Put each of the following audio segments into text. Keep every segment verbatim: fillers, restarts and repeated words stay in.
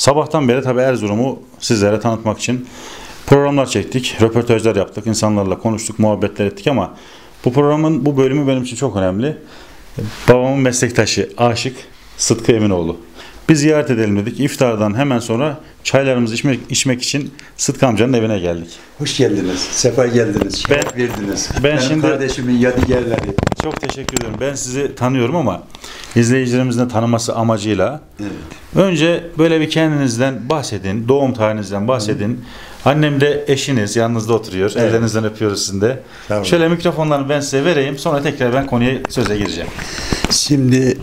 Sabahtan beri tabii Erzurum'u sizlere tanıtmak için programlar çektik, röportajlar yaptık, insanlarla konuştuk, muhabbetler ettik ama bu programın bu bölümü benim için çok önemli. Babamın meslektaşı, aşık Sıtkı Eminoğlu. Biz ziyaret edelim dedik. İftardan hemen sonra çaylarımızı içmek, içmek için Sıtkı amcanın evine geldik. Hoş geldiniz, sefa geldiniz, ben, şeref verdiniz. Ben Benim şimdi kardeşimin yadigarları. Çok teşekkür ederim. Ben sizi tanıyorum ama izleyicilerimizin de tanıması amacıyla evet. Önce böyle bir kendinizden bahsedin, doğum tarihinizden bahsedin. Hı. Annem de eşiniz, yanınızda oturuyor. Evet. Ellerinizden öpüyoruz sizin de. Tamam. Şöyle mikrofonları ben size vereyim, sonra tekrar ben konuya söze gireceğim. Şimdi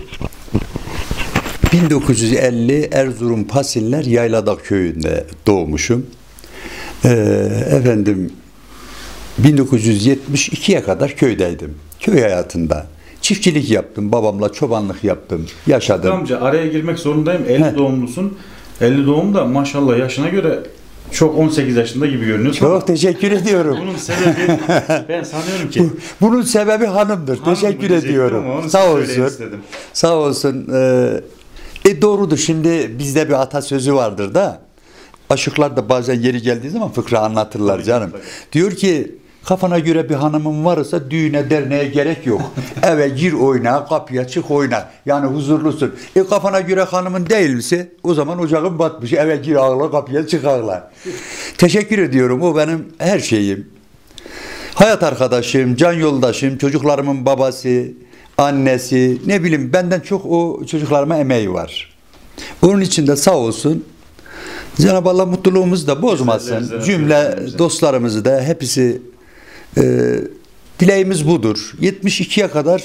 bin dokuz yüz elli Erzurum Pasiller Yayladak köyünde doğmuşum. Ee, efendim bin dokuz yüz yetmiş ikiye kadar köydeydim. Köy hayatında. Çiftçilik yaptım. Babamla çobanlık yaptım. Yaşadım. Sıtkı amca araya girmek zorundayım. elli He. doğumlusun. elli doğum da maşallah yaşına göre çok on sekiz yaşında gibi görünüyorsun. Çok teşekkür ediyorum. Bunun sebebi ben sanıyorum ki. Bunun sebebi hanımdır. Hanım teşekkür ediyorum. Sağ olsun. Sağ olsun. Ee, e doğrudur. Şimdi bizde bir atasözü vardır da. Aşıklar da bazen yeri geldiği zaman fıkra anlatırlar tabii, canım. Tabii. Diyor ki kafana göre bir hanımın varsa düğüne derneğe gerek yok. Eve gir oyna, kapıya çık oyna. Yani huzurlusun. E kafana göre hanımın değilse o zaman ocağın batmış. Eve gir ağla, kapıya çık ağla. Teşekkür ediyorum. O benim her şeyim. Hayat arkadaşım, can yoldaşım, çocuklarımın babası, annesi, ne bileyim benden çok o çocuklarıma emeği var. Onun için de sağ olsun. Cenab-ı Allah mutluluğumuzu da bozmasın. Cümle dostlarımızı da hepsi e, dileğimiz budur. yetmiş ikiye kadar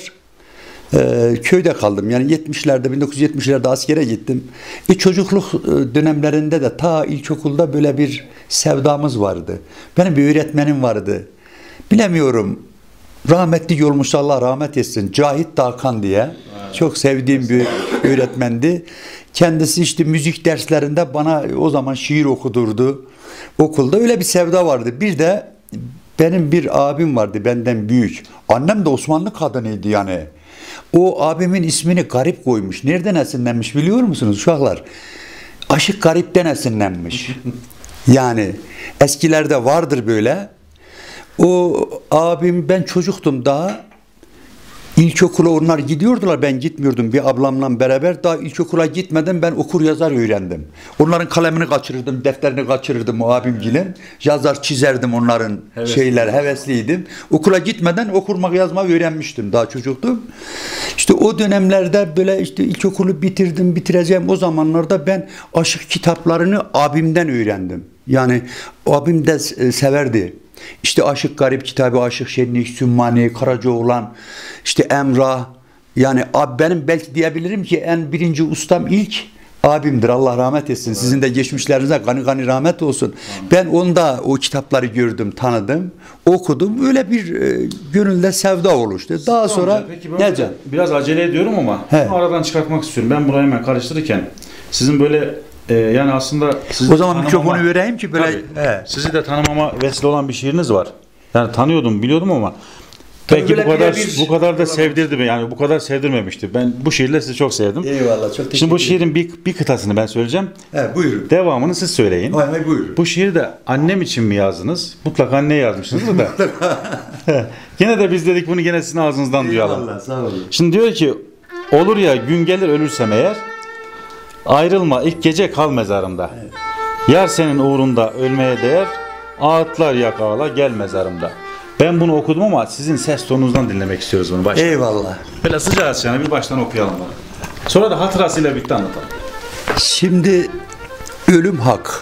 e, köyde kaldım. Yani yetmişlerde bin dokuz yüz yetmişlerde askere gittim. E, çocukluk dönemlerinde de ta ilkokulda böyle bir sevdamız vardı. Benim bir öğretmenim vardı. Bilemiyorum. Rahmetli olmuş Allah rahmet etsin. Cahit Dağkan diye. Çok sevdiğim bir öğretmendi. Kendisi işte müzik derslerinde bana o zaman şiir okudurdu. Okulda öyle bir sevda vardı. Bir de benim bir abim vardı benden büyük. Annem de Osmanlı kadınıydı yani. O abimin ismini garip koymuş. Nereden esinlenmiş biliyor musunuz uşaklar? Aşık Garip'ten esinlenmiş. Yani eskilerde vardır böyle. O abim ben çocuktum daha. İlkokula onlar gidiyordular, ben gitmiyordum bir ablamla beraber. Daha ilkokula gitmeden ben okur yazar öğrendim. Onların kalemini kaçırırdım, defterini kaçırırdım o abimgilin. Yazar çizerdim onların Hevesli. şeyler, hevesliydim. Okula gitmeden okurmak yazmayı öğrenmiştim, daha çocuktum. İşte o dönemlerde böyle işte ilkokulu bitirdim, bitireceğim o zamanlarda ben aşık kitaplarını abimden öğrendim. Yani abim de severdi. İşte Aşık Garip kitabı, Aşık Şenlik, Sümmani, Karacaoğlan, işte Emrah. Yani abi benim belki diyebilirim ki en birinci ustam ilk abimdir. Allah rahmet etsin. Evet. Sizin de geçmişlerinize gani gani rahmet olsun. Evet. Ben onda o kitapları gördüm, tanıdım, okudum. Öyle bir e, gönülde sevda oluştu. Daha tamam, sonra peki ne can? Biraz acele ediyorum ama aradan çıkartmak istiyorum. Ben burayı hemen karıştırırken sizin böyle Ee, yani aslında o zaman mikrofonu vereyim ki böyle he. Sizi de tanımama vesile olan bir şiiriniz var. Yani tanıyordum, biliyordum ama belki bu kadar bir, bu kadar da sevdirdi mi? Yani bu kadar sevdirmemişti. Ben bu şiirle sizi çok sevdim. Eyvallah, çok teşekkür Şimdi bu şiirin bir, bir kıtasını ben söyleyeceğim. He, buyurun. Devamını siz söyleyin. Hay hay, buyurun. Bu şiiri de annem için mi yazdınız? Mutlaka anneye yazmışsınız da. Yine de biz dedik bunu gene sizin ağzınızdan duyalım. Eyvallah, sağ olun. Şimdi diyor ki olur ya gün gelir ölürsem eğer ayrılma ilk gece kal mezarımda. Evet. Yar senin uğrunda ölmeye değer. Ağıtlar yak ağla gel mezarımda. Ben bunu okudum ama sizin ses tonunuzdan dinlemek istiyoruz bunu baştan. Eyvallah. Böyle sıcağı sıcağına bir baştan okuyalım bunu. Sonra da hatırasıyla birlikte anlatalım. Şimdi ölüm hak.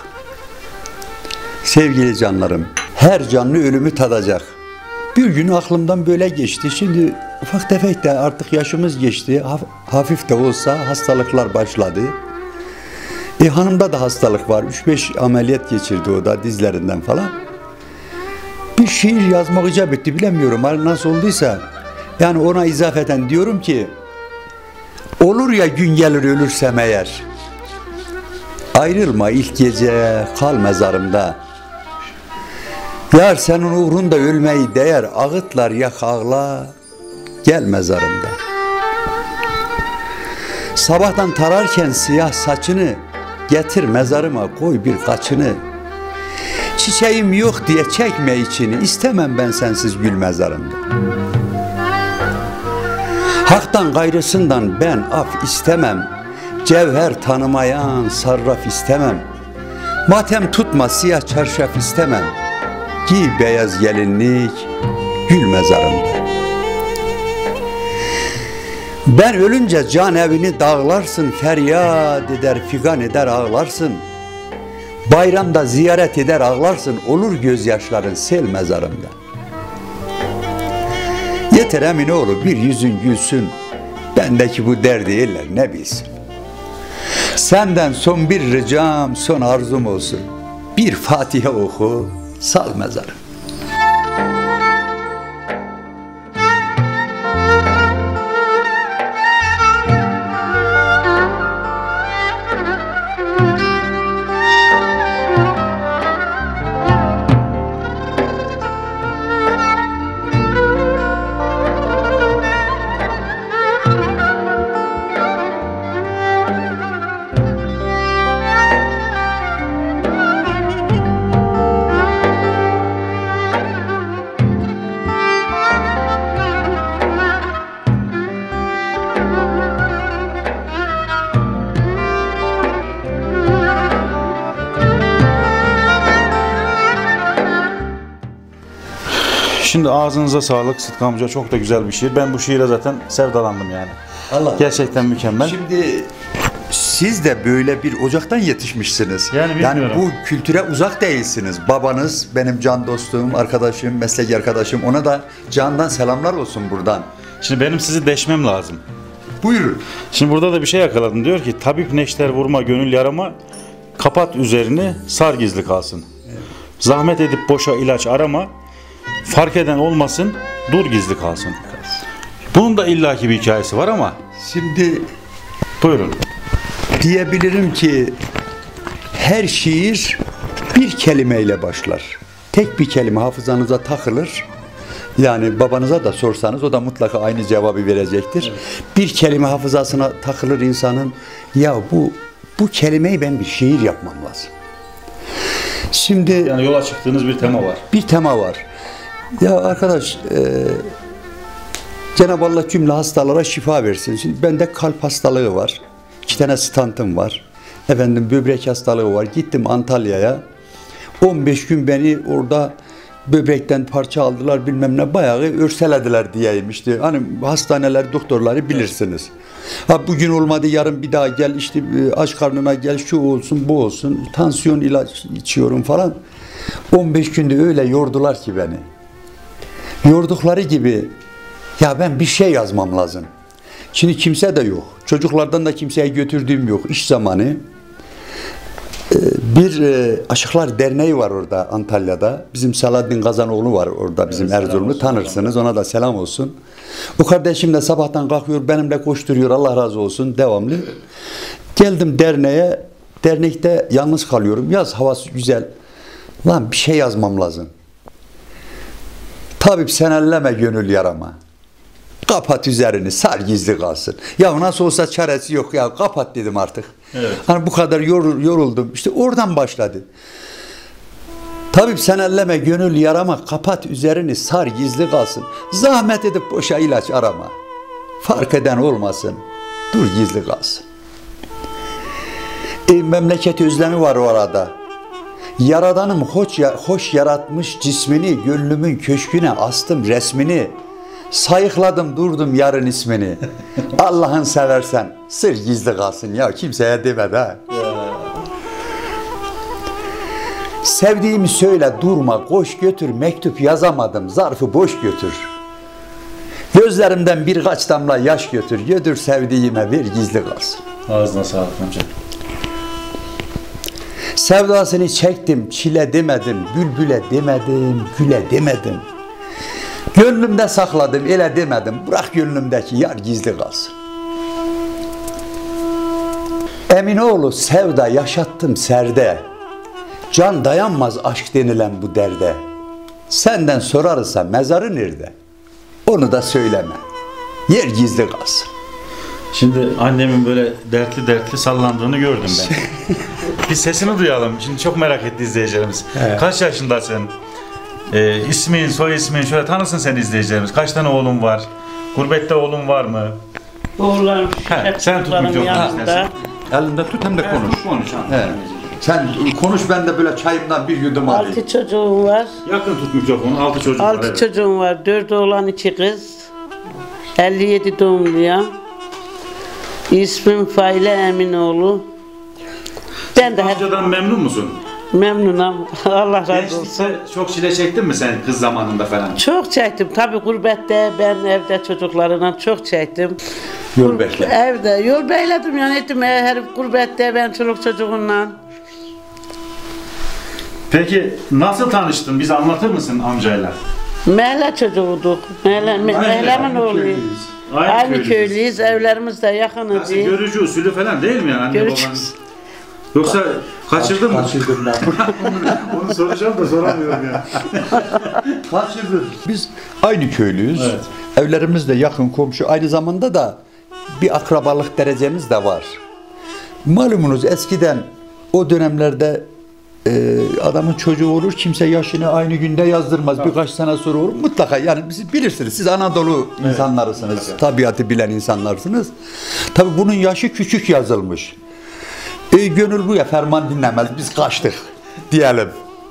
Sevgili canlarım, her canlı ölümü tadacak. Bir gün aklımdan böyle geçti. Şimdi ufak tefek de artık yaşımız geçti. Hafif de olsa hastalıklar başladı. E hanımda da hastalık var. üç beş ameliyat geçirdi o da dizlerinden falan. Bir şiir yazmak icap etti. Bilemiyorum nasıl olduysa. Yani ona izafeten diyorum ki olur ya gün gelir ölürsem eğer ayrılma ilk gece kal mezarımda. Yar senin uğrunda ölmeyi değer. Ağıtlar yak ağla gel mezarımda. Sabahtan tararken siyah saçını getir mezarıma koy bir kaçını. Çiçeğim yok diye çekme içini, istemem ben sensiz gül mezarımda. Hak'tan gayrısından ben af istemem, cevher tanımayan sarraf istemem. Matem tutma siyah çarşaf istemem, giy beyaz gelinlik gül mezarımda. Ben ölünce can evini dağlarsın, feryat eder figan eder ağlarsın. Bayramda ziyaret eder ağlarsın, olur gözyaşların sel mezarımda. Yeter Eminoğlu bir yüzün gülsün, bendeki bu derdi eller ne bilsin. Senden son bir ricam, son arzum olsun, bir Fatiha oku, sal mezarım. Şimdi ağzınıza sağlık Sıtkı amca, çok da güzel bir şiir. Ben bu şiire zaten sevdalandım yani. Allah Gerçekten mükemmel. Şimdi siz de böyle bir ocaktan yetişmişsiniz. Yani, yani bu kültüre uzak değilsiniz. Babanız benim can dostum, arkadaşım, meslek arkadaşım. Ona da candan selamlar olsun buradan. Şimdi benim sizi deşmem lazım. Buyurun. Şimdi burada da bir şey yakaladım. Diyor ki tabip neşter vurma gönül yarama, kapat üzerini sar gizli kalsın. Evet. Zahmet edip boşa ilaç arama, fark eden olmasın, dur gizli kalsın. Bunun da illaki bir hikayesi var ama. Şimdi buyurun. Diyebilirim ki her şiir bir kelimeyle başlar. Tek bir kelime hafızanıza takılır. Yani babanıza da sorsanız o da mutlaka aynı cevabı verecektir. Evet. Bir kelime hafızasına takılır insanın. Ya bu bu kelimeyi ben bir şiir yapmam lazım. Şimdi yani yola çıktığınız bir tema var. Bir tema var. Ya arkadaş, e, Cenab-ı Allah cümle hastalara şifa versin. Şimdi bende kalp hastalığı var. İki tane stantım var. Efendim böbrek hastalığı var. Gittim Antalya'ya. on beş gün beni orada böbrekten parça aldılar, bilmem ne, bayağı örselediler diyeyim işte. Hani hastaneler, doktorları bilirsiniz. Ha bugün olmadı, yarın bir daha gel, işte aç karnına gel, şu olsun, bu olsun. Tansiyon ilaç içiyorum falan. on beş günde öyle yordular ki beni. Yordukları gibi ya ben bir şey yazmam lazım. Şimdi kimse de yok. Çocuklardan da kimseye götürdüğüm yok. İş zamanı. Bir Aşıklar Derneği var orada Antalya'da. Bizim Salahattin Kazanoğlu var orada, bizim evet, Erzurumlu, tanırsınız. Ona da selam olsun. O kardeşim de sabahtan kalkıyor, benimle koşturuyor, Allah razı olsun, devamlı. Geldim derneğe. Dernekte yalnız kalıyorum. Yaz havası güzel. Lan bir şey yazmam lazım. Tabip sen elleme gönül yarama. Kapat üzerini, sar gizli kalsın. Ya nasıl olsa çaresi yok ya, kapat dedim artık. Evet. Hani bu kadar yoruldum. İşte oradan başladı. Tabip sen elleme gönül yarama, kapat üzerini, sar gizli kalsın. Zahmet edip boşa ilaç arama. Fark eden olmasın, dur gizli kalsın. E, memleket özlemi var orada. Yaradanım hoş, hoş yaratmış cismini, gönlümün köşküne astım resmini. Sayıkladım durdum yarın ismini. Allah'ın seversen sır gizli kalsın ya, kimseye demedi ha. Sevdiğimi söyle durma, koş götür, mektup yazamadım, zarfı boş götür. Gözlerimden birkaç damla yaş götür, götür sevdiğime ver gizli kalsın. Ağzına sağlık amca. Sevdasını çektim, çile demedim, bülbüle demedim, güle demedim. Gönlümde sakladım, ele demedim, bırak gönlümdeki yar gizli kalsın. Eminoğlu sevda yaşattım serde, can dayanmaz aşk denilen bu derde. Senden sorarsa mezarı nerede? Onu da söyleme, yer gizli kalsın. Şimdi annemin böyle dertli dertli sallandığını gördüm ben. Bir sesini duyalım. Şimdi çok merak etti izleyicilerimiz. Evet. Kaç yaşındasın? Ee, ismin, soy ismin, şöyle tanısın seni izleyicilerimiz. Kaç tane oğlun var? Gurbette oğlun var mı? Oğullarım, He, sen tut mikrofonu istersen. Elinde tut hem de konuş. Evet, konuş. He. Sen konuş, ben de böyle çayımdan bir yudum alayım. Altı çocuğum var. Yakın tut mikrofonu. Altı çocuk Altı var. Evet. çocuğum var. Dört oğlan, iki kız. elli yedi doğumluyum. İsmim Faile Eminoğlu. Ben de hep Amcadan memnun musun? memnunum. Allah razı olsun. Gençlikte çok çile çektin mi sen kız zamanında falan? Çok çektim. Tabii gurbette ben evde çocuklarla çok çektim. Yol bekle. Evde yol beyledim yani ettim her gurbette ben çoluk çocuğumla. Peki nasıl tanıştın? Bize anlatır mısın amcayla? Mahalle çocuğuyduk. Mahalle, mahallemin oğluyuz. Aynı, Aynı köylüyüz. köylüyüz. Evlerimiz de yakınız. Nasıl görücü usulü falan değil mi yani anne Görücü babanın? Yoksa kaçırdın mı? Kaçırdım ben. Onu soracağım da soramıyorum ya. Kaçırdım. Biz aynı köylüyüz. Evet. Evlerimiz de yakın komşu. Aynı zamanda da bir akrabalık derecemiz de var. Malumunuz eskiden o dönemlerde e, adamın çocuğu olur, kimse yaşını aynı günde yazdırmaz. Tabii. Birkaç sene sonra olur. Mutlaka yani siz bilirsiniz. Siz Anadolu evet. insanlarısınız. Evet. Tabiatı bilen insanlarsınız. Tabii bunun yaşı küçük yazılmış. E, gönül bu ya, ferman dinlemez. Biz kaçtık diyelim.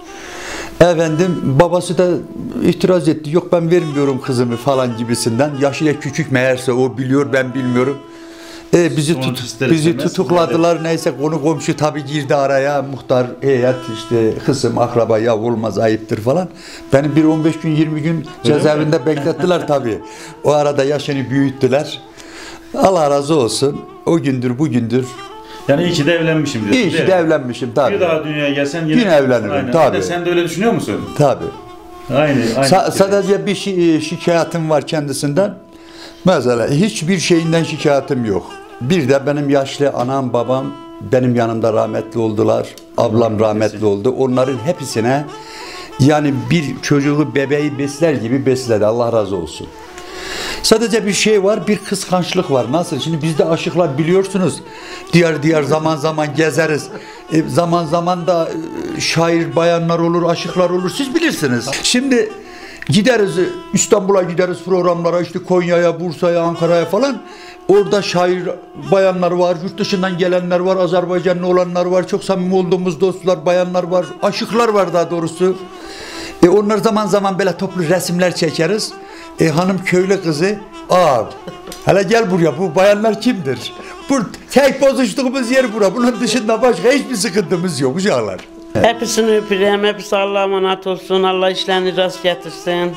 Efendim babası da itiraz etti. Yok ben vermiyorum kızımı falan gibisinden. Yaşı da küçük meğerse o biliyor, ben bilmiyorum. E, bizi tut, bizi tutukladılar. Neyse konu komşu tabii girdi araya. Muhtar, heyet, işte kızım, akraba, ya olmaz ayıptır falan. Beni bir on beş gün yirmi gün cezaevinde beklettiler tabii. O arada yaşını büyüttüler. Allah razı olsun. O gündür bugündür. Yani iyi ki de evlenmişim diyorsun. İyi ki de evlenmişim tabii. Bir daha dünyaya gelsen yine, yine evlenirim aynen. tabii. Aynen. Sen de öyle düşünüyor musun? Tabii. Aynı. aynı Sa- sadece bir şi- şikayetim var kendisinden. Mesela hiçbir şeyinden şikayetim yok. Bir de benim yaşlı anam babam benim yanımda rahmetli oldular. Ablam rahmetli oldu. Onların hepsine yani bir çocuğu bebeği besler gibi besledi. Allah razı olsun. Sadece bir şey var, bir kıskançlık var. Nasıl? Şimdi bizde aşıklar biliyorsunuz. Diğer diğer zaman zaman gezeriz. E, zaman zaman da e, şair bayanlar olur, aşıklar olur. Siz bilirsiniz. Şimdi gideriz İstanbul'a gideriz programlara, işte Konya'ya, Bursa'ya, Ankara'ya falan. Orada şair bayanlar var, yurt dışından gelenler var, Azerbaycanlı olanlar var, çok samimi olduğumuz dostlar, bayanlar var, aşıklar var daha doğrusu. E onlar zaman zaman böyle toplu resimler çekeriz. E hanım köylü kızı, aa hele gel buraya, bu bayanlar kimdir? Bu tek bozuştuğumuz yer bura, bunun dışında başka hiçbir sıkıntımız yok uşaklar. Hepsini öpürüm, hepsi Allah'a emanet olsun, Allah işlerini rast getirsin.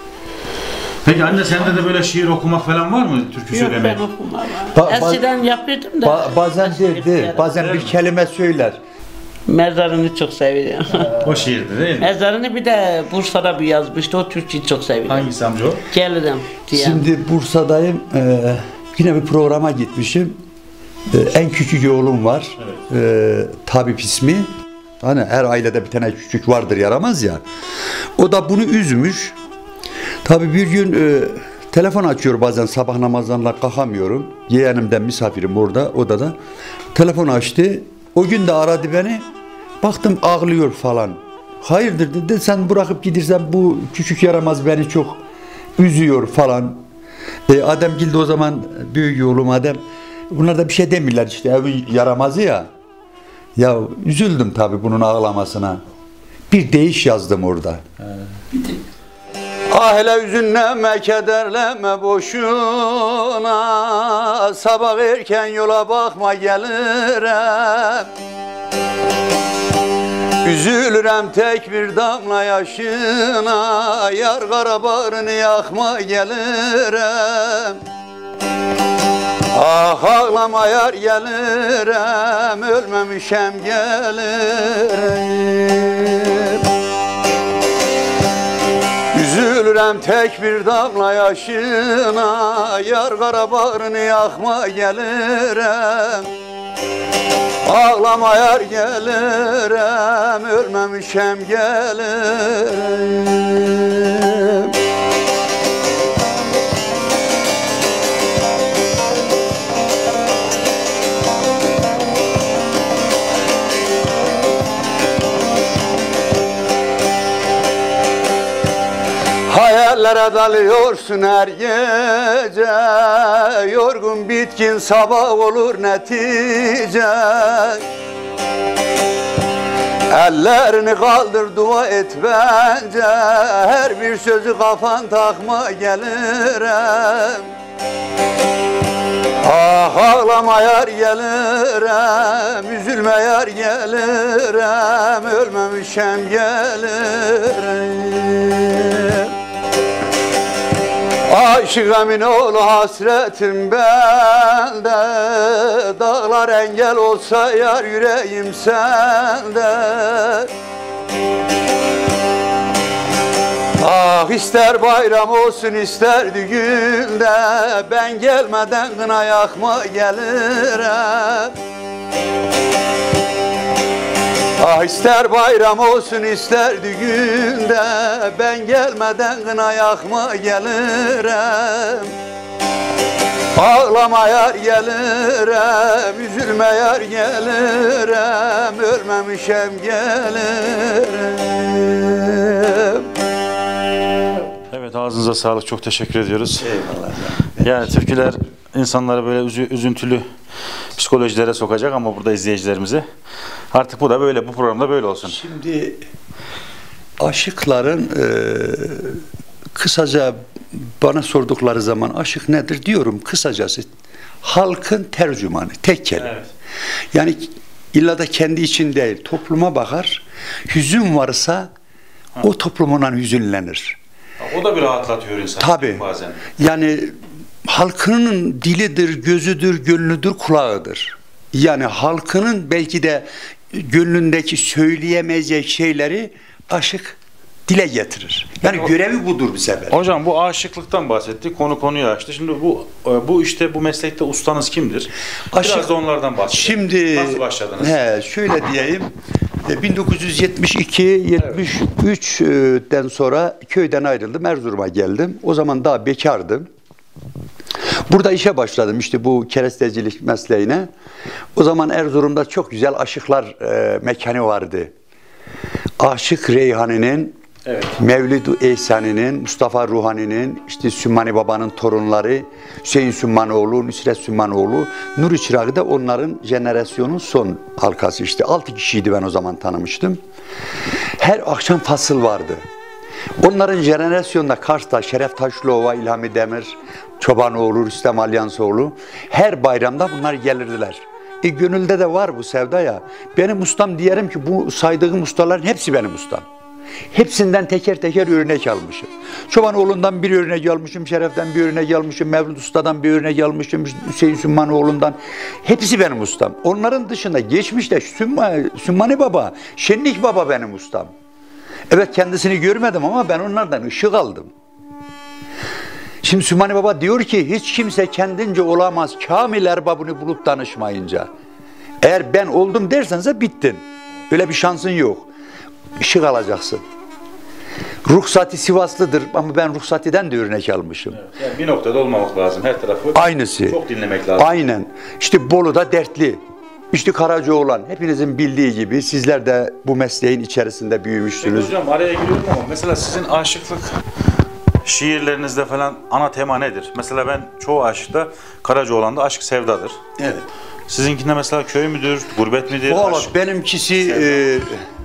Peki anne sende de böyle şiir okumak falan var mı? Türkü Yok söylemek? ben okumam. Ba- Eskiden yapıyordum da. Ba- bazen derdi, bazen bir kelime söyler. Mezarını çok seviyorum. O şiirdi değil mi? Mezarını bir de Bursa'da bir yazmıştı, o Türkçeyi çok seviyorum. Hangisi amca o? Gelirim diye. Şimdi Bursa'dayım, ee, yine bir programa gitmişim. Ee, en küçük oğlum var, Evet. ee, tabip ismi. Hani her ailede bir tane küçük vardır, yaramaz ya. O da bunu üzmüş. Tabii bir gün e, telefon açıyor bazen, sabah namazlarına kalkamıyorum. Yeğenimden misafirim orada, odada. Telefon açtı. O gün de aradı beni. Baktım ağlıyor falan. Hayırdır dedi, sen bırakıp gidersen bu küçük yaramaz beni çok üzüyor falan. E, Ademgil de o zaman büyük oğlum Adem. Bunlar da bir şey demirler işte, evin yaramazı ya. Ya üzüldüm tabii bunun ağlamasına. Bir deyiş yazdım orada. Ah hele üzünleme, kederleme boşuna, sabah erken yola bakma gelirim. Üzülürem tek bir damla yaşına, yar kara bağrını yakma gelirim. Ah ağlama yar gelirim, ölmemişem gelirim. Üzülürem tek bir damla yaşına, yar kara bağrını yakma gelirim. Ağlama yar gelirim, ölmemişem gelirim. Ellere dalıyorsun her gece, yorgun bitkin sabah olur netice. Ellerini kaldır dua et bence, her bir sözü kafan takma gelirim. Ah ağlama yar gelirim, üzülme yar gelirim, ölmemişem gelirim. Aşık emin ol hasretim bende, dağlar engel olsa yar yüreğim sende. Ah ister bayram olsun ister düğünde, ben gelmeden kına yakma gelirim. Ah ister bayram olsun ister düğünde, ben gelmeden kına yakma gelirim. Ağlama yar gelirim, üzülme yar gelirim, ölmemişem gelirim. Evet, ağzınıza sağlık, çok teşekkür ediyoruz. Eyvallah. Yani türküler insanları böyle üzü, üzüntülü psikolojilere sokacak ama burada izleyicilerimizi. Artık bu da böyle, bu programda böyle olsun. Şimdi aşıkların e, kısaca bana sordukları zaman aşık nedir diyorum kısacası halkın tercümanı, tek kelime. Evet. Yani illa da kendi için değil, topluma bakar, hüzün varsa ha. o toplumuna hüzünlenir. O da bir rahatlatıyor insan. Tabii. Bazen. Yani halkının dilidir, gözüdür, gönlüdür, kulağıdır. Yani halkının belki de gönlündeki söyleyemeyecek şeyleri aşık dile getirir. Yani o, görevi budur bir sefer. Hocam bu aşıklıktan bahsettik. Konu konuyu açtı. Şimdi bu bu işte bu meslekte ustanız kimdir? Aşık, biraz da onlardan bahsedelim. Şimdi nasıl başladınız? He, şöyle diyeyim. bin dokuz yüz yetmiş iki yetmiş üç'ten sonra köyden ayrıldım. Erzurum'a geldim. O zaman daha bekardım. Burada işe başladım işte bu kerestecilik mesleğine. O zaman Erzurum'da çok güzel aşıklar e, mekanı vardı. Aşık Reyhani'nin, evet. Mevlid-i Ehsani'nin, Mustafa Ruhani'nin, işte Sümmani Baba'nın torunları, Hüseyin Sümmanoğlu, Nusret Sümmanoğlu, Nuri Çırak'ı da onların jenerasyonun son halkası işte. Altı kişiydi ben o zaman tanımıştım. Her akşam fasıl vardı. Onların jenerasyonunda Kars'ta Şeref Taşlıova, İlhami Demir, Çobanoğlu, Rüstem Alyansoğlu her bayramda bunlar gelirdiler. E gönülde de var bu sevda ya. Benim ustam diyelim ki bu saydığım ustaların hepsi benim ustam. Hepsinden teker teker örnek almışım. Çobanoğlu'ndan bir örnek almışım, Şeref'ten bir örnek almışım, Mevlüt Usta'dan bir örnek almışım, Hüseyin Sümmanoğlu'ndan. Hepsi benim ustam. Onların dışında geçmişte Sümmani, Sümmani Baba, Şenlik Baba benim ustam. Evet kendisini görmedim ama ben onlardan ışık aldım. Şimdi Sümmani Baba diyor ki hiç kimse kendince olamaz kamil erbabını bulup danışmayınca. Eğer ben oldum dersenize bittin. Öyle bir şansın yok. Işık alacaksın. Ruhsati Sivaslıdır ama ben Ruhsati'den de örnek almışım. Evet, yani bir noktada olmamak lazım. Her tarafı aynısı. Çok dinlemek lazım. Aynen. İşte Bolu'da dertli. İşte Karacaoğlan. Hepinizin bildiği gibi sizler de bu mesleğin içerisinde büyümüşsünüz. Peki hocam araya giriyorum ama mesela sizin aşıklık şiirlerinizde falan ana tema nedir? Mesela ben çoğu aşıkta Karacaoğlan'da aşk sevdadır. Evet. Sizinkinde mesela köy müdür, gurbet midir? Valla benimkisi e,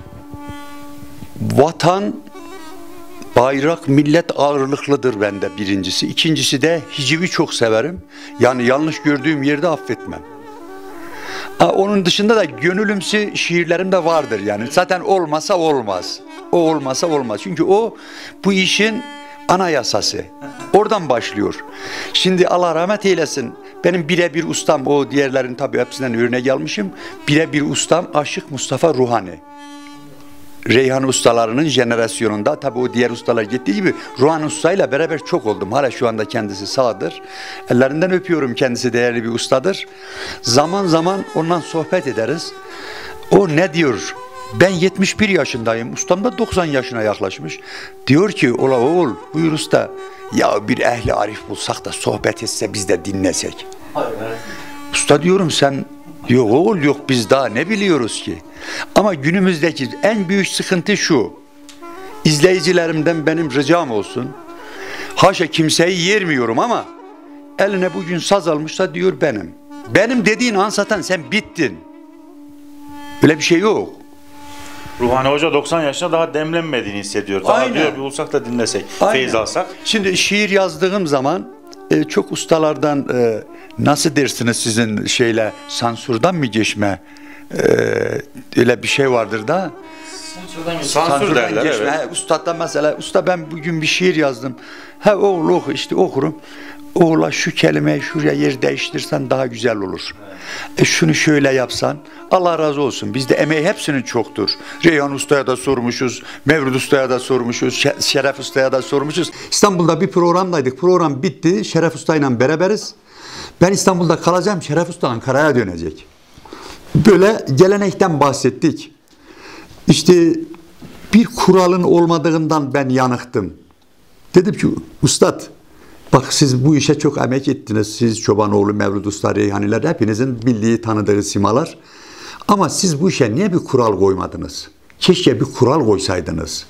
vatan, bayrak, millet ağırlıklıdır bende birincisi. İkincisi de hicivi çok severim. Yani yanlış gördüğüm yerde affetmem. Ha, onun dışında da gönülümsü şiirlerim de vardır yani. Zaten olmasa olmaz. O olmasa olmaz. Çünkü o bu işin anayasası. Oradan başlıyor. Şimdi Allah rahmet eylesin. Benim birebir ustam, o diğerlerin tabii hepsinden örnek almışım. Birebir ustam Aşık Mustafa Ruhani. Reyhan ustalarının jenerasyonunda tabii o diğer ustalar gittiği gibi Ruhan ustayla beraber çok oldum. Hala şu anda kendisi sağdır. Ellerinden öpüyorum, kendisi değerli bir ustadır. Zaman zaman ondan sohbet ederiz. O ne diyor? Ben yetmiş bir yaşındayım. Ustam da doksan yaşına yaklaşmış. Diyor ki ola oğul buyur usta. Ya bir ehli arif bulsak da sohbet etse biz de dinlesek. Hayır, evet. Usta diyorum sen yok oğul yok biz daha ne biliyoruz ki? Ama günümüzdeki en büyük sıkıntı şu. İzleyicilerimden benim ricam olsun. Haşa kimseyi yermiyorum ama eline bugün saz almışsa diyor benim. Benim dediğin an zaten sen bittin. Öyle bir şey yok. Ruhani Hoca doksan yaşında daha demlenmediğini hissediyor. Daha Aynen. diyor bir bulsak da dinlesek, Aynen. feyiz alsak. Şimdi şiir yazdığım zaman e, çok ustalardan e, nasıl dersiniz sizin şeyle sansürden mi geçme e, öyle bir şey vardır da. Sansür derler, geçme. evet. He, ustadan mesela usta ben bugün bir şiir yazdım. Ha oğul oku işte okurum. Oğula şu kelimeyi şuraya yer değiştirsen daha güzel olur. Evet. E şunu şöyle yapsan Allah razı olsun. Bizde emeği hepsinin çoktur. Reyhan Usta'ya da sormuşuz, Mevlüt Usta'ya da sormuşuz, Şeref Usta'ya da sormuşuz. İstanbul'da bir programdaydık. Program bitti. Şeref Usta'yla beraberiz. Ben İstanbul'da kalacağım. Şeref Usta Ankara'ya dönecek. Böyle gelenekten bahsettik. İşte bir kuralın olmadığından ben yanıktım. Dedim ki ustad bak siz bu işe çok emek ettiniz. Siz Çobanoğlu, Mevlüt Usta, Reyhaniler hepinizin bildiği tanıdığı simalar. Ama siz bu işe niye bir kural koymadınız? Keşke bir kural koysaydınız.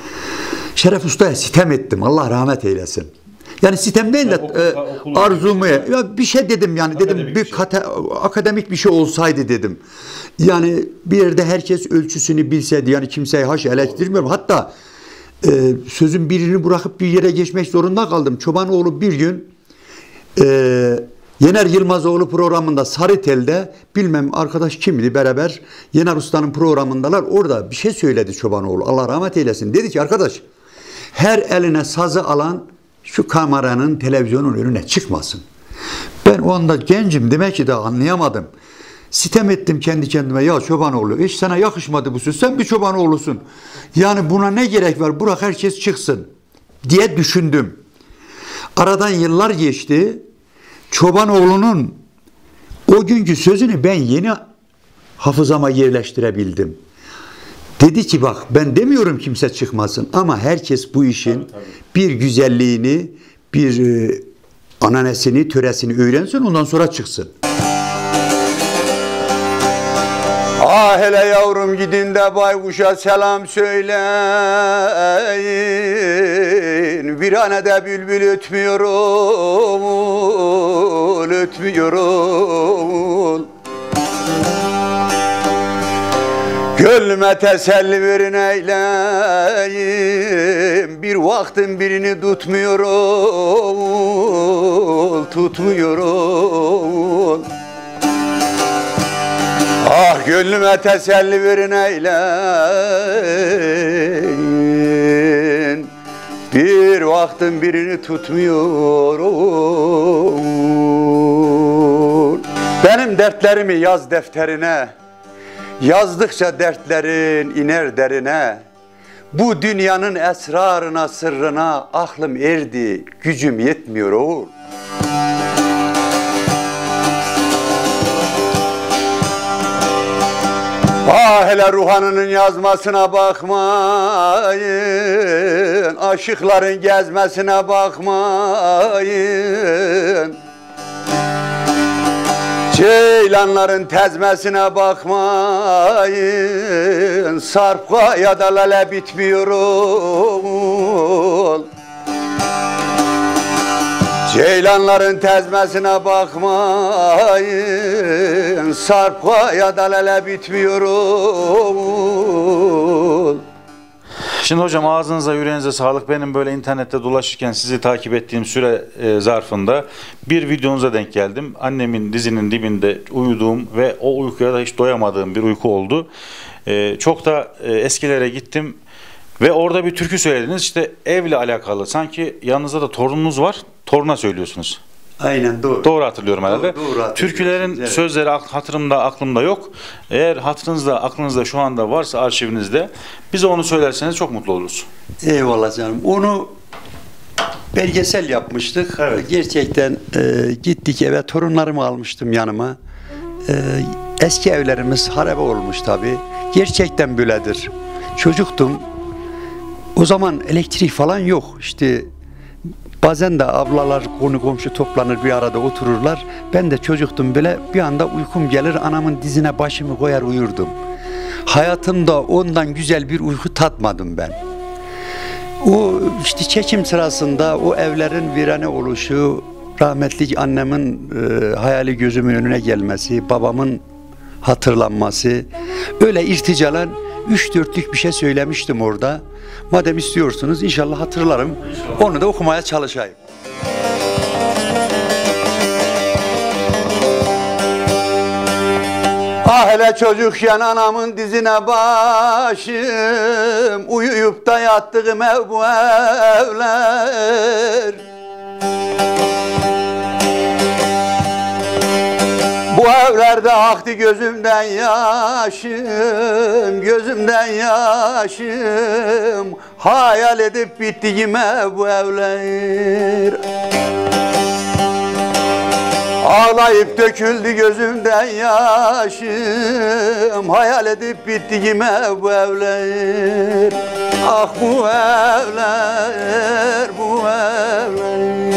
Şeref Usta'ya sitem ettim. Allah rahmet eylesin. Yani sitem değil de e, arzumu ya bir şey dedim yani akademik dedim bir, bir şey. Kate, akademik bir şey olsaydı dedim. Yani bir yerde herkes ölçüsünü bilseydi yani kimseye haş eleştirmiyorum. Hatta e, sözün birini bırakıp bir yere geçmek zorunda kaldım. Çobanoğlu bir gün e, Yener Yılmazoğlu programında Sarıtel'de bilmem arkadaş kimdi beraber Yener Usta'nın programındalar. Orada bir şey söyledi Çobanoğlu. Allah rahmet eylesin. Dedi ki arkadaş her eline sazı alan şu kameranın televizyonun önüne çıkmasın. Ben onda gencim demek ki daha anlayamadım. Sitem ettim kendi kendime ya Çobanoğlu hiç sana yakışmadı bu söz. Sen bir Çobanoğlu'sun. Yani buna ne gerek var? Bırak herkes çıksın diye düşündüm. Aradan yıllar geçti. Çobanoğlu'nun o günkü sözünü ben yeni hafızama yerleştirebildim. Dedi ki bak ben demiyorum kimse çıkmasın ama herkes bu işin tabii, tabii. bir güzelliğini, bir e, ananesini, töresini öğrensin ondan sonra çıksın. Ah hele yavrum gidin de baykuşa selam söyleyin. Bir hane de bülbül ötmüyor, ötmüyor. Gönlüme teselli verin eyleyin. Bir vaktin birini tutmuyor, tutmuyor. Ah gönlüme teselli verin eyleyin. Bir vaktin birini tutmuyor. Benim dertlerimi yaz defterine. Yazdıkça dertlerin iner derine. Bu dünyanın esrarına sırrına aklım erdi, gücüm yetmiyor oğul. Ah hele ruhanının yazmasına bakmayın, aşıkların gezmesine bakmayın. Ceylanların tezmesine bakmayın, sarpka ya da lale bitmiyor ol. Ceylanların tezmesine bakmayın, sarpka ya da lale bitmiyor ol. Şimdi hocam ağzınıza yüreğinize sağlık. Benim böyle internette dolaşırken sizi takip ettiğim süre e, zarfında bir videonuza denk geldim. Annemin dizinin dibinde uyuduğum ve o uykuya da hiç doyamadığım bir uyku oldu. E, çok da e, eskilere gittim ve orada bir türkü söylediniz. İşte evle alakalı. Sanki yanınızda da torununuz var. Toruna söylüyorsunuz. Aynen doğru. Doğru hatırlıyorum herhalde. Doğru, doğru Türkülerin evet. sözleri hatırımda, aklımda yok. Eğer hatırınızda, aklınızda şu anda varsa arşivinizde bize onu söylerseniz çok mutlu oluruz. Eyvallah canım. Onu belgesel yapmıştık. Evet. Gerçekten e, gittik eve torunlarımı almıştım yanıma. E, eski evlerimiz harabe olmuş tabii. Gerçekten böyledir. Çocuktum. O zaman elektrik falan yok. İşte bazen de ablalar, konu komşu toplanır bir arada otururlar. Ben de çocuktum böyle bir anda uykum gelir anamın dizine başımı koyar uyurdum. Hayatımda ondan güzel bir uyku tatmadım ben. O işte çekim sırasında o evlerin virane oluşu, rahmetli annemin e, hayali gözümün önüne gelmesi, babamın hatırlanması, öyle irticalan üç dörtlük bir şey söylemiştim orada. Madem istiyorsunuz inşallah hatırlarım. Onu da okumaya çalışayım. Ah hele çocukken anamın dizine başım, uyuyup da yattığım ev bu evler. Bu evlerde aktı gözümden yaşım, gözümden yaşım, hayal edip bittiğim ev bu evler. Ağlayıp döküldü gözümden yaşım, hayal edip bittiğim ev bu evler. Ah bu evler, bu evler.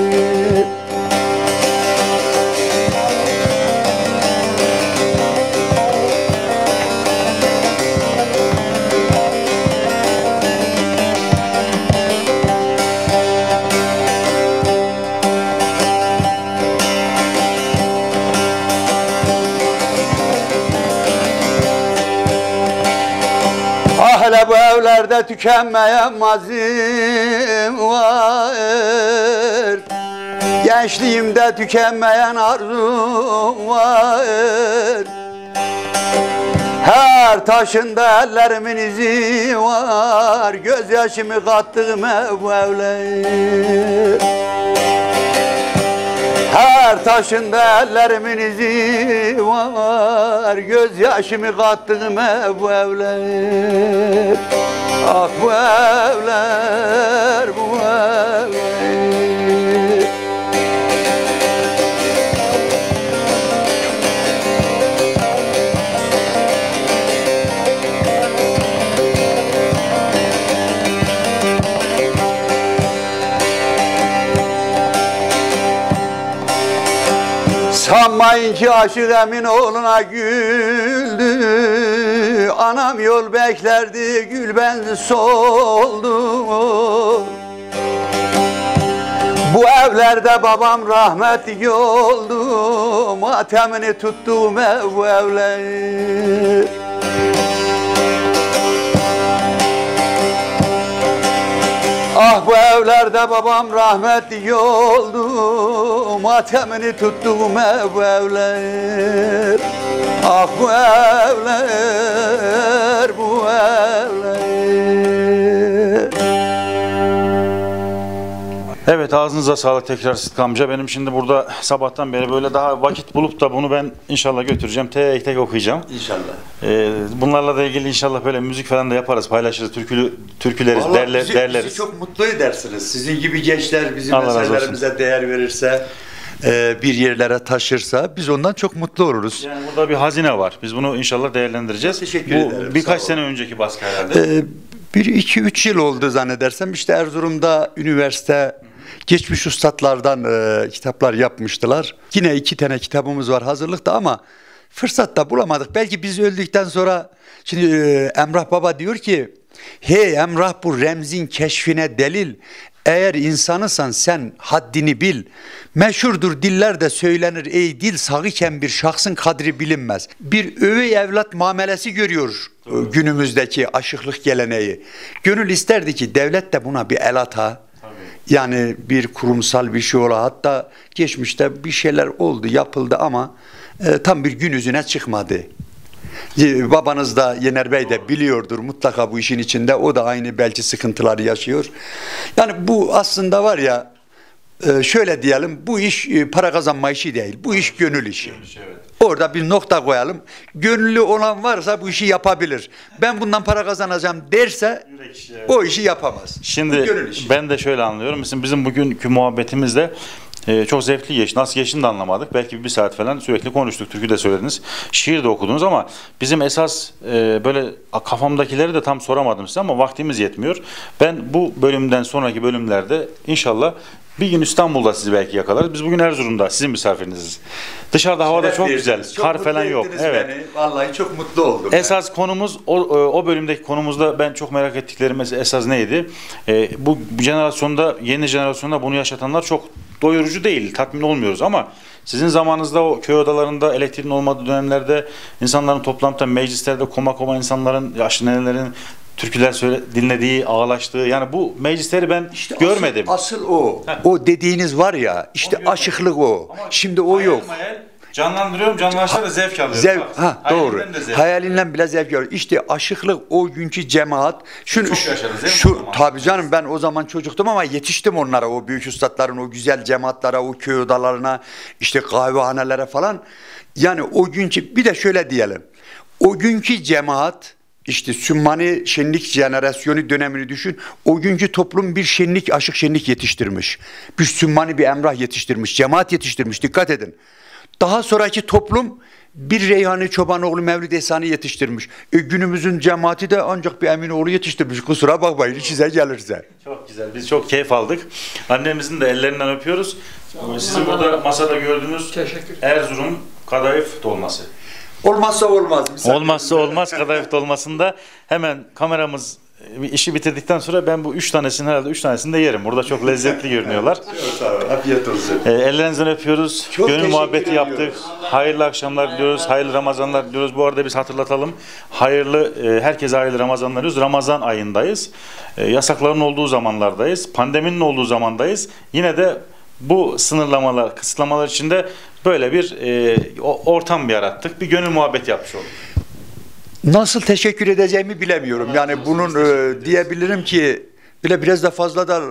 Hele bu evlerde tükenmeyen mazim var, gençliğimde tükenmeyen arzum var. Her taşında ellerimin izi var, gözyaşımı kattığım ev bu evler. Her taşında ellerimin izi var, gözyaşımı kattığım ev bu evler. Ah bu evler, bu evler. Sanmayın ki aşık emin oğluna güldü, anam yol beklerdi, gül benzi soldu. Bu evlerde babam rahmetli oldu, matemini tuttuğum ev bu evler. Ah bu evlerde babam rahmetli oldu, matemini tuttuğum ev bu evler. Ah bu evler, bu evler. Evet, ağzınıza sağlık tekrar Sıtkı amca. Benim şimdi burada sabahtan beri böyle daha vakit bulup da bunu ben inşallah götüreceğim. Tek tek okuyacağım. İnşallah. Ee, bunlarla da ilgili inşallah böyle müzik falan da yaparız, paylaşırız, türkülü, türküleriz, Vallahi derler, bizi, derleriz. bizi çok mutlu edersiniz. Sizin gibi gençler bizim Allah razı olsun. meselelerimize değer verirse, e, bir yerlere taşırsa biz ondan çok mutlu oluruz. Yani burada bir hazine var. Biz bunu inşallah değerlendireceğiz. Teşekkür Bu ederim, birkaç sağ sene olun. önceki baskı herhalde. Ee, bir, iki, üç yıl oldu zannedersem. İşte Erzurum'da üniversite geçmiş üstadlardan e, kitaplar yapmıştılar. Yine iki tane kitabımız var hazırlıkta ama fırsat da bulamadık. Belki biz öldükten sonra şimdi e, Emrah Baba diyor ki, hey Emrah bu remzin keşfine delil. Eğer insanısan sen haddini bil. Meşhurdur dillerde söylenir ey dil, sağıken bir şahsın kadri bilinmez. Bir övey evlat muamelesi görüyor Doğru. günümüzdeki aşıklık geleneği. Gönül isterdi ki devlet de buna bir el ata. Yani bir kurumsal bir şey ola. Hatta geçmişte bir şeyler oldu, yapıldı ama e, tam bir gün yüzüne çıkmadı. E, babanız da Yener Bey de biliyordur mutlaka bu işin içinde. O da aynı belki sıkıntıları yaşıyor. Yani bu aslında var ya, e, şöyle diyelim, bu iş e, para kazanma işi değil. Bu iş gönül işi. Evet. Orada bir nokta koyalım. Gönüllü olan varsa bu işi yapabilir. Ben bundan para kazanacağım derse işi, evet. o işi yapamaz. Şimdi ben de şöyle anlıyorum. Mesela bizim bugünkü muhabbetimizde Ee, çok zevkli geçti. Nasıl geçtiğini de anlamadık. Belki bir saat falan sürekli konuştuk. Türkü de söylediniz. Şiir de okudunuz ama bizim esas e, böyle kafamdakileri de tam soramadım size ama vaktimiz yetmiyor. Ben bu bölümden sonraki bölümlerde inşallah bir gün İstanbul'da sizi belki yakalarız. Biz bugün Erzurum'da sizin misafiriniziz. Dışarıda havada çok güzel. Çok Kar falan yok. Evet. Beni. Vallahi çok mutlu oldum. Esas ben. konumuz o, o bölümdeki konumuzda ben çok merak ettiklerim esas neydi? E, bu jenerasyonda, yeni jenerasyonda bunu yaşatanlar çok doyurucu değil, tatmin olmuyoruz ama sizin zamanınızda o köy odalarında elektriğin olmadığı dönemlerde insanların toplantıda meclislerde koma koma insanların, yaşlı nenelerin türküler söyle, dinlediği, ağlaştığı, yani bu meclisleri ben işte görmedim. Asıl, asıl o. Heh. O dediğiniz var ya, işte aşıklık o. Ama şimdi o yok. Hayal, canlandırıyorum, canlandırışta da zevk alıyorum. Zevk, Bak, ha doğru. Zevk. Hayalinden bile zevk alıyorum. İşte aşıklık o günkü cemaat. Şunu, çok yaşarız, değil şu, mi? tabii canım, ben o zaman çocuktum ama yetiştim onlara, o büyük üstadların o güzel cemaatlara, o köy odalarına, işte kahvehanelere falan. Yani o günkü, bir de şöyle diyelim. O günkü cemaat, İşte Sümmani şenlik jenerasyonu dönemini düşün. O günkü toplum bir şenlik, aşık şenlik yetiştirmiş. Bir Sümmani, bir Emrah yetiştirmiş. Cemaat yetiştirmiş. Dikkat edin. Daha sonraki toplum bir Reyhani Çobanoğlu, Mevlid Ehsan'ı yetiştirmiş. E, günümüzün cemaati de ancak bir Eminoğlu yetiştirmiş. Kusura bakmayın, size gelirse. Çok güzel. Biz çok keyif aldık. Annemizin de ellerinden öpüyoruz. Sizin burada masada gördüğünüz Erzurum kadayıf dolması. Olmazsa olmaz. Olmazsa olmaz kadayıf dolmasında hemen kameramız işi bitirdikten sonra ben bu üç tanesini herhalde üç tanesini de yerim. Burada çok lezzetli görünüyorlar. Afiyet olsun. E, ellerinizden öpüyoruz. Çok Gönül muhabbeti ediyoruz. yaptık. Hayırlı akşamlar diliyoruz. Hayırlı Ramazanlar diliyoruz. Bu arada biz hatırlatalım. Hayırlı, e, herkese hayırlı Ramazanlar diliyoruz. Ramazan ayındayız. E, yasakların olduğu zamanlardayız. Pandeminin olduğu zamandayız. Yine de bu sınırlamalar, kısıtlamalar içinde böyle bir e, ortam yarattık. Bir gönül muhabbeti yapmış olduk. Nasıl teşekkür edeceğimi bilemiyorum. Allah yani bunun e, diyebilirim ki bile biraz da fazla da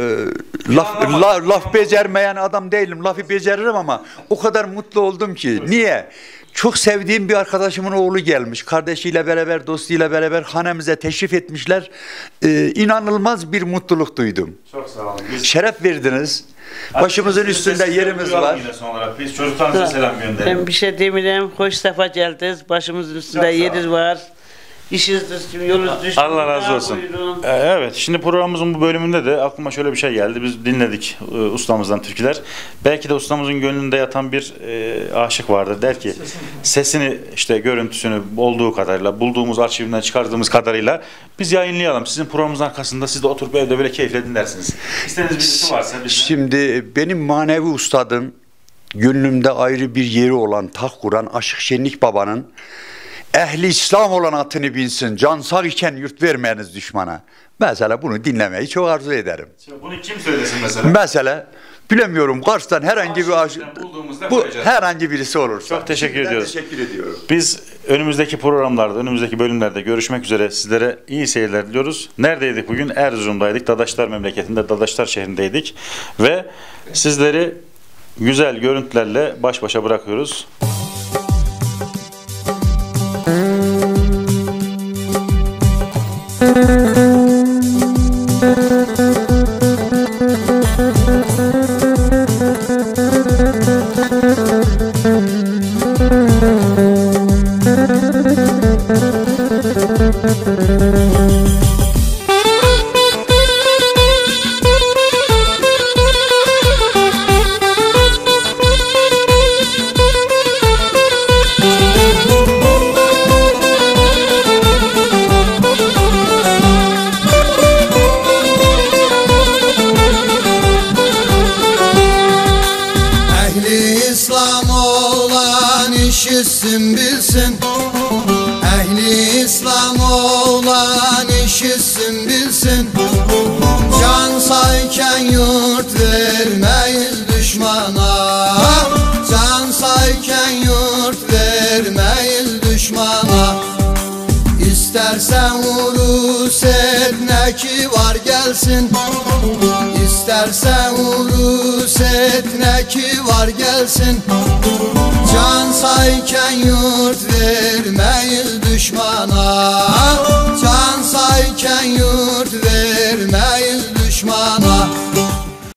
e, laf, la, laf becermeyen adam değilim. Lafı beceririm ama o kadar mutlu oldum ki. Niye? Çok sevdiğim bir arkadaşımın oğlu gelmiş. Kardeşiyle beraber, dostuyla beraber hanemize teşrif etmişler. Ee, inanılmaz bir mutluluk duydum. Çok sağ olun. Biz... Şeref verdiniz. Başımızın üstünde yerimiz var. Biz çocuklarımıza selam gönderelim. Ben bir şey demeyeyim. Hoş sefa geldiniz. Başımızın üstünde yeriniz var. İşiniz düştüm, yolunuz düştüm. Allah razı olsun. Ee, evet, şimdi programımızın bu bölümünde de aklıma şöyle bir şey geldi. Biz dinledik e, ustamızdan türküler. Belki de ustamızın gönlünde yatan bir e, aşık vardır. Der ki sesini. sesini, işte görüntüsünü olduğu kadarıyla, bulduğumuz arşivinden çıkardığımız kadarıyla biz yayınlayalım. Sizin programımızın arkasında siz de oturup evde böyle keyifle dinlersiniz. İstediğiniz birisi varsa bizden. Şimdi benim manevi ustadım, gönlümde ayrı bir yeri olan, taht kuran Aşık Şenlik Baba'nın ehli İslam olan atını binsin, can sağ iken yurt vermeyiniz düşmana. Mesela bunu dinlemeyi çok arzu ederim. Bunu kim söylesin mesela? Mesela bilemiyorum, Kars'tan herhangi bir aşık, bu herhangi birisi olursa. Çok teşekkür ediyoruz. Teşekkür ediyorum. Biz önümüzdeki programlarda, önümüzdeki bölümlerde görüşmek üzere. Sizlere iyi seyirler diliyoruz. Neredeydik bugün? Erzurum'daydık. Dadaşlar memleketinde, Dadaşlar şehrindeydik ve sizleri güzel görüntülerle baş başa bırakıyoruz. işitsin bilsin, ehli İslam olan işitsin bilsin. Can sayken yurt vermeyiz düşmana, can sayken yurt vermeyiz düşmana. İstersen urus et ne ki var gelsin, İstersen urus et ne ki var gelsin. Can sayken yurt vermeyiz düşmana, can sayken yurt ver